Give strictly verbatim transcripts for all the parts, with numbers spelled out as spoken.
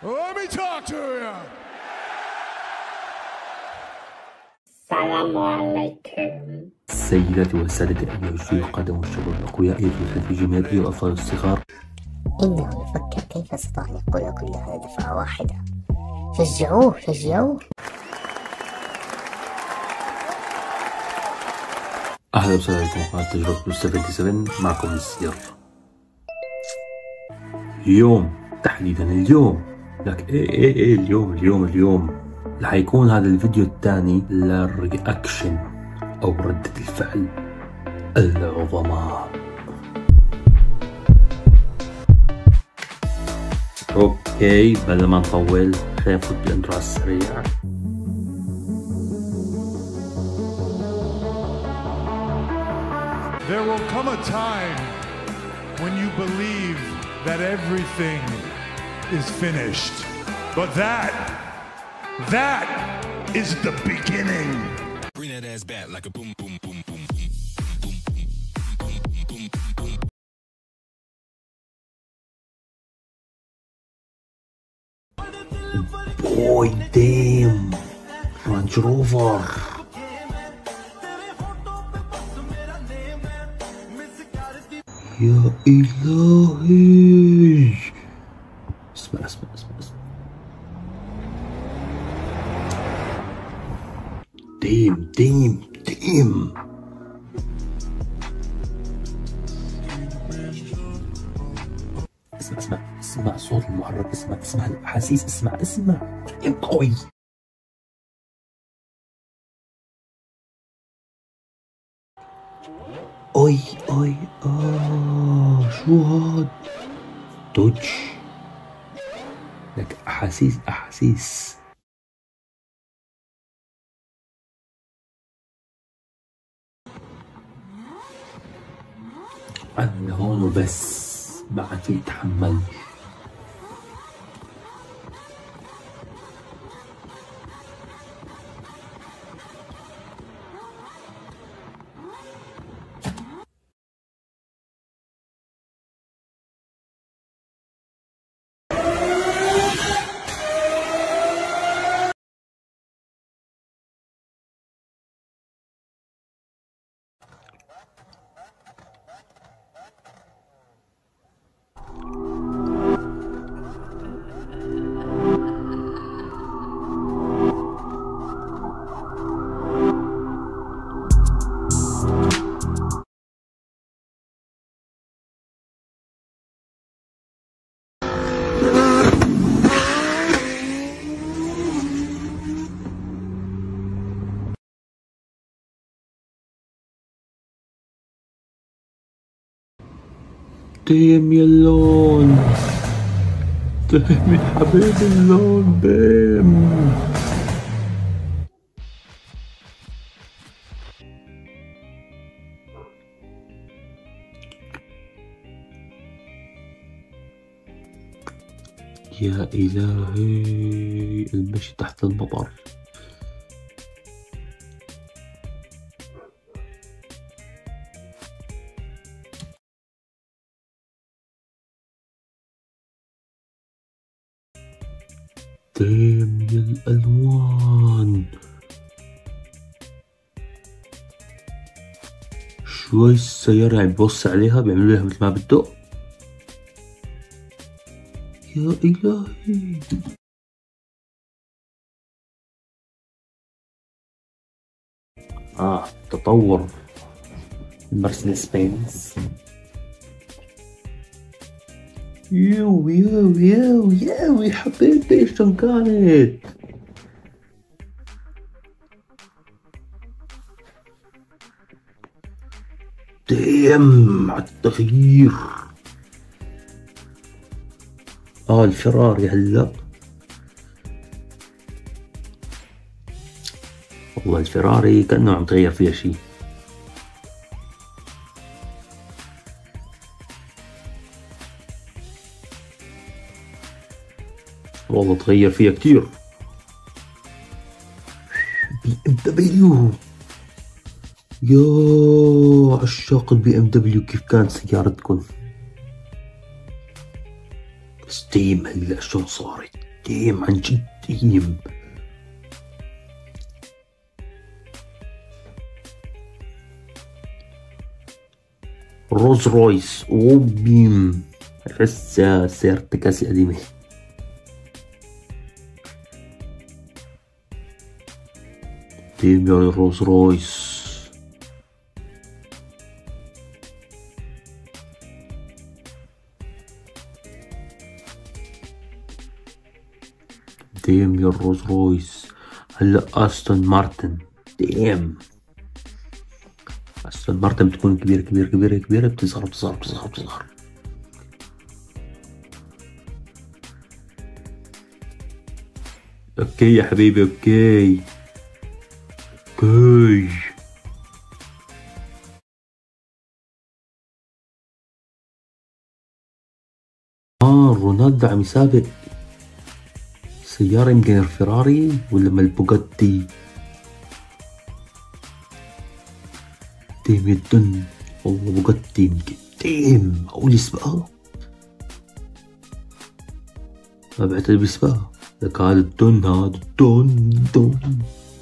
Let me talk to you. السلام عليكم. سيداتي وسادتي أيها الشيوخ القادم والشباب الأقوياء أيها الجميع أيها الأطفال الصغار، إنه يفكر كيف استطاع أن يقول كل هذا دفعة واحدة. شجعوه شجعوه. أهلا وسهلا بكم على تجربة سبعة وسبعين. معكم السير. اليوم تحديدا اليوم لك إيه إيه إيه اليوم اليوم اليوم رح يكون هذا الفيديو الثاني للرياكشن أو ردة الفعل العظماء. اوكي بلا ما نطول خلينا نفوت بالانترو على السريع. There will come a time when you believe that everything is finished. But that, that is the beginning. Bring that ass back like a boom boom boom boom. Boy damn Range Rover. يا إلهي اسمع اسمع اسمع اسمع ديم ديم ديم اسمع اسمع اسمع صوت المحرك، اسمع اسمع الأحاسيس، اسمع اسمع قوي. أي أي آه شو هاد؟ دوج لك أحاسيس أحاسيس. أنا هون وبس ما عاد في تحمل. ديم يا اللون، ديم يا حبيبي اللون، ديم يا إلهي المشي تحت المطر. ديم يا الألوان، شوي السيارة عم ببص عليها بيعملوا لها مثل ما بده. يا إلهي آه تطور المرسيدس بنز. يو يو يو يو يا حبيبتي شلون كانت؟ ديم على التغيير. اه الفراري هلا والله الفراري كأنه عم تغير فيها شي. والله تغير فيها كتير. بي ام دبليو، يا عشاق البي ام دبليو كيف كانت سيارتكم؟ ستيم هلا شلون صارت؟ ديم عن جد ديم. روز رويس وبيم بس سيارة كاسي قديمة. ديم يعني روز رويس. ديم يا روز رويس. هلا استون مارتن. ديم استون مارتن بتكون كبيرة كبيرة كبيرة كبيرة بتصغر بتصغر بتصغر بتصغر. اوكي يا حبيبي اوكي اوكي. اه رونالدو عم يسابق سيارة، يمكن الفراري ولا ما البوغاتي. ديم يدن والله بوغاتي يمكن. ديم معقول يسبقها؟ ما بعتقد بيسبقها. لك هذا الدن هذا الدن دن.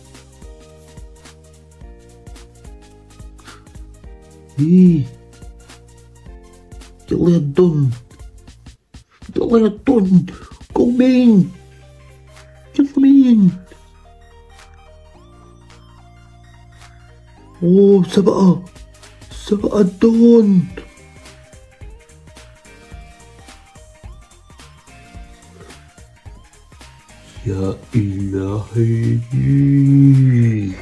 ايه يلا يا الدن يلا يا الدن. جو مين يلا مين. اوه سبقة سبقة الدون. يا إلهي